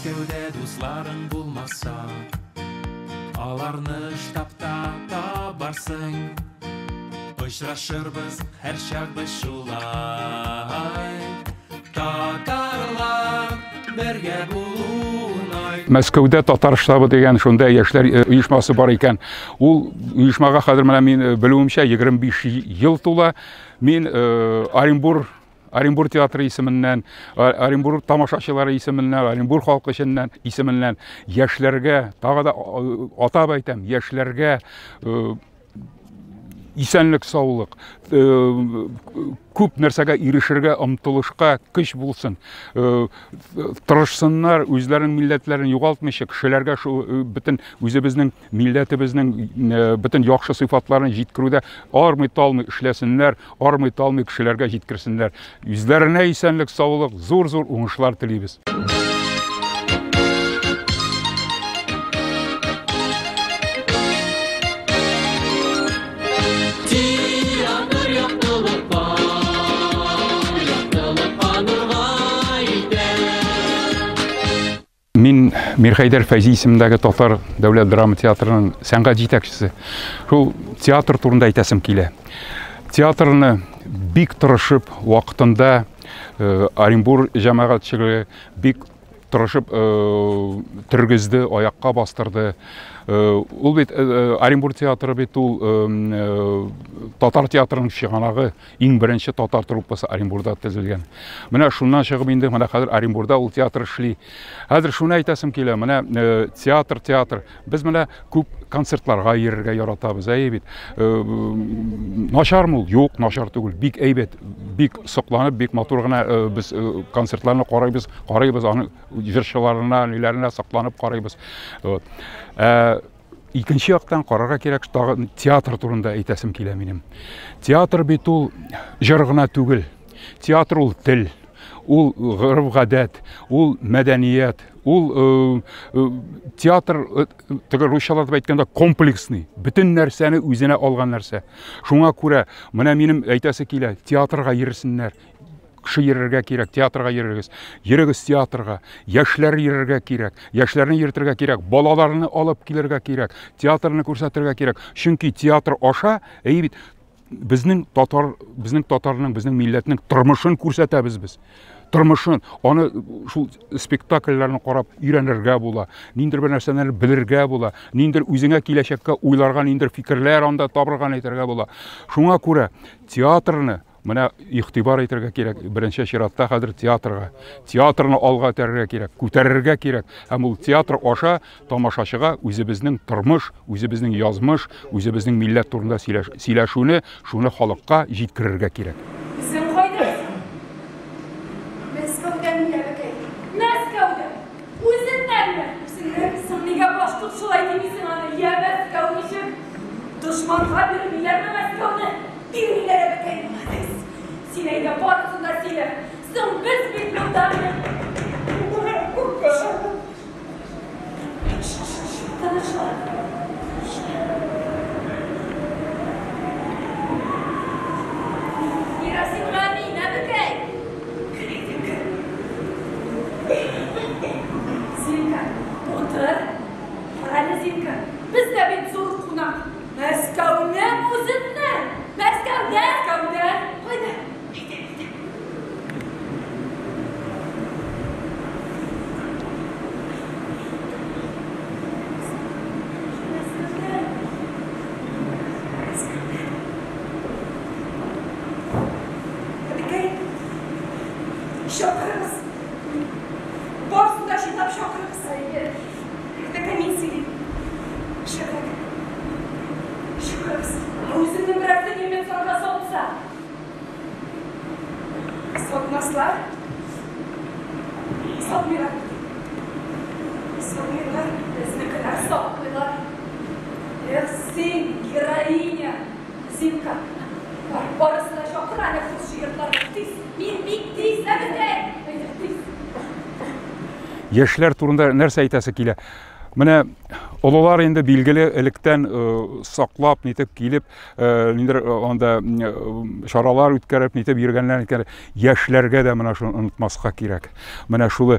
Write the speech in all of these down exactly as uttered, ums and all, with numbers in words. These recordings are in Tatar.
Мәскәүдә дусларың булмаса, аларны штабта табарсың. Очрашырбыз һәр чак без шулай. Татарлар бергә булуын. Мәскәүдә татар штабы дигән шунда яшьләр оешмасы бар икән. Ул оешмага хәзер менә мин белүемчә егерме биш ел тула. Мин Оренбург Оренбург театры исеменнән, Оренбург тамашачылары исеменнән, Оренбург халкы исеменнән яшьләргә, тагы да атап әйтәм, яшьләргә исәнлек, саулык, күп нәрсәгә ирешергә, омтылышка көч булсын. Тырышсыннар, үзләренең милләтләрен югалтмыйча, кешеләргә шу бөтен үзебезнең милләтебезнең бөтен яхшы сыйфатларын җиткерүдә армый-талмый эшләсеннәр, армый-талмый кешеләргә җиткерсеннәр. Үзләренә исәнлек, саулык, зур-зур уңышлар телибез. Мин Мирхәйдәр Фәйзи исемендәге Татар дәүләт драма театрының сәнгать җитәкчесе. Шул театр турында әйтәсем килә. Театрны бик тырышып вакытында Оренбург җәмәгатьчелеге бик тырышып тергезде, аякка бастырды. Ул бит Оренбург театры бит ул татар театрының чыганагы, иң беренче татар труппасы Оренбургда төзелгән. Менә шуннан чыгып инде, менә хәзер Оренбургда ул театр эшли. Хәзер шуны әйтәсем килә, менә театр, театр. Без менә күп концертларга йөрергә яратабыз, әй бит. Начармы ул? Юк, начар түгел. Бик әйбәт, бик сокланып, бик матур гына без концертларны карыйбыз, карыйбыз, аны җырчыларына, ниләренә сокланып карыйбыз. Икенче яктан карарга кирәк, театр турында әйтәсем килә минем. Театр бит ул җыр гына түгел. Театр ул тел, ул гырыф-гадәт, ул мәдәният, ул театр теге русчалап әйткәндә комплексный, бөтен нәрсәне үзенә алган нәрсә. Шуңа күрә менә минем әйтәсе килә, театрга йөрсеннәр. Кеше йөрергә кирәк, театрга йөрегез. Йөрегез театрга, яшьләр йөрергә кирәк, яшьләрне йөртергә кирәк, балаларны алып килергә кирәк, театрны күрсәтергә кирәк. Чөнки театр аша, әй бит, безнең татар, безнең татарның, безнең милләтнең тормышын күрсәтәбез без. Тормышын, аны шул спектакльләрне карап өйрәнергә була, ниндер бер нәрсәләрне белергә була, ниндер үзеңә киләчәккә уйларга, ниндер фикерләр анда табырга әйтергә була. Шуңа күрә театрны менә игътибар итәргә кирәк, беренче чиратта хәзер театрга. Театрны алга тәрергә кирәк, күтәрергә кирәк. Һәм ул театр аша тамашачыга үзебезнең тормыш, үзебезнең язмыш, үзебезнең милләт турында сөйләшүне, шуны халыкка җиткерергә кирәк. Син кайда? Мәскәүдә миләбекәй. Мәскәүдә. Үзеннәнме? Син нигә башлык шулай димисең аны? Я Мәскәү дошманга бирмиләрме Мәскәүне? Бирмиләрбекәй. Син әйдә барысын да сөйлә. Соң без бит монда. Зинка, отыр. Һәле Зинка, без дә бит зур кунак. Мәскәүне үзеннән. Мәскәүдә, Мәскәүдә. Кайда? Şokuruz. Borsunda şiddet şokuruz. Hayır. Tekrar minsi. Şokur. Şokuruz. Uzun bıraktı yemek sonra soğutsa. Soğutmazlar. Soğutmuyorlar. Soğutmuyorlar. Biz ne kadar soğutmuyorlar. Ersin, героиня, Зинка. Barısına şokur anne kız şiirler. Min bik tez, әбеде. Яшьләр турында нәрсә әйтәсе килә? Менә олылар енді белгілі электен саклап, нетеп килеп, ниндер анда шаралар үткәреп, нетеп йөргәннәр икән, яшьләргә дә менә шуны онытмаска кирәк. Менә шулы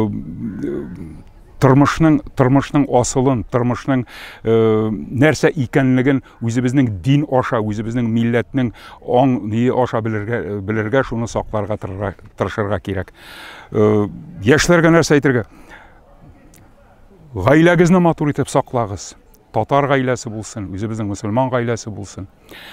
тормышның тормышның асылын, тормышның нәрсә икәнлеген үзебезнең дин аша, үзебезнең милләтнең аң ние аша белергә белергә, шуны сакларга тырышырга кирәк. Яшьләргә нәрсә әйтергә? Гаиләгезне матур итеп саклагыз. Татар гаиләсе булсын, үзебезнең мөселман гаиләсе булсын.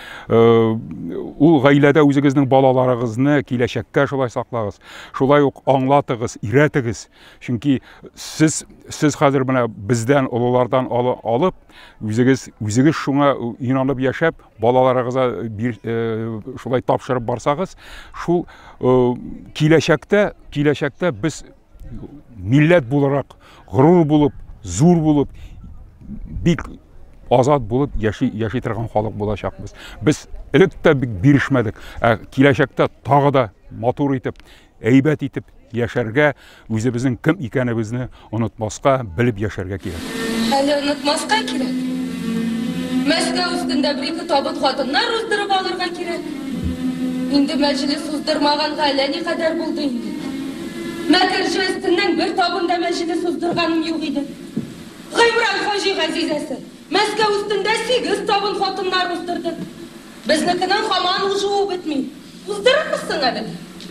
Ул гаиләдә үзегезнең балаларыгызны киләчәккә шулай саклагыз. Шулай ук аңлатыгыз, иретегез. Чөнки сез сез хәзер менә бездән, олылардан алып, үзегез үзегез шуңа инанып яшәп, балаларыгызга шулай тапшырып барсагыз, шул киләчәктә, киләчәктә без милләт буларак, горур булып, зур булып, бик азат булып яши яши торган халык булачакбыз. Без элек тә бик бирешмәдек. Киләчәктә тагы да матур итеп, әйбәт итеп яшәргә, үзебезнең кем икәнебезне онытмаска, белеп яшәргә кирәк. Әле онытмаска кирәк. Мәскәү өстендә бер-ике табыт хатыннар уздырып алырга кирәк. Инде мәҗлес уздырмаганга әллә ни кадәр булды инде. Мәкерҗе өстеннән бер табында мәҗлес уздырганым юк иде. Гыймран Хаҗи Газизәсе Мәскәү өстендә сигез табын хатыннар уздырды. Безнекенең һаман ужуы бетми. Уздырырмысың әле?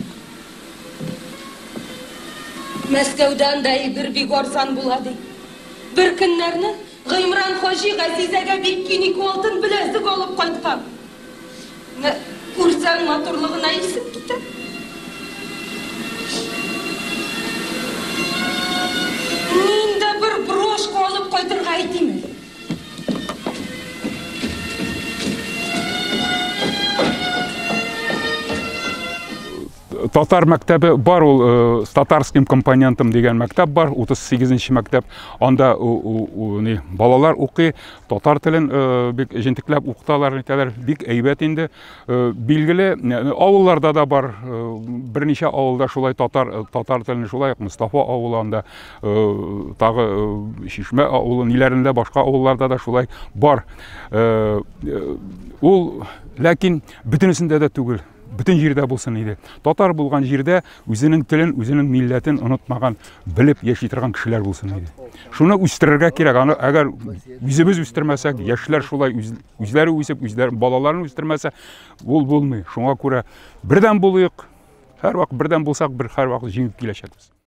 Мәскәүдән дә бер бик арзан була ди. Бер көннәрне Гыймран Хаҗи Газизәгә бик киник алтын беләзек алып кайткан. Күрсәң матурлыгына исеп китә. Миндә бер брошка алып кайтырга әйтим. Татар мәктәбе бар, ул татарским компонентом дигән мәктәп бар, утыз сигезенче мәктәп. Анда балалар укый, татар телен бик җентекләп укыталар, итәләр, бик әйбәт инде. Билгеле, авылларда да бар, берничә авылда шулай татар татар телен шулай, Мустафа авылында, тагы Шишмә авылы, ниләрендә башка авылларда да шулай бар. Ул, ләкин бөтенесендә дә түгел. Bütün җирдә булсын иде. Татар булган җирдә үзенең телен, үзенең милләтен онытмаган, белеп яши торган кешеләр булсын иде. Шуны үстерергә кирәк. Аны әгәр үзебез үстермәсәк, яшьләр шулай үзләре үсеп, үзләре балаларын үстермәсә, ул булмый. Шуңа күрә бердән булыйк. Һәрвакыт бердән булсак, бер һәрвакыт җиңеп киләчәкбез.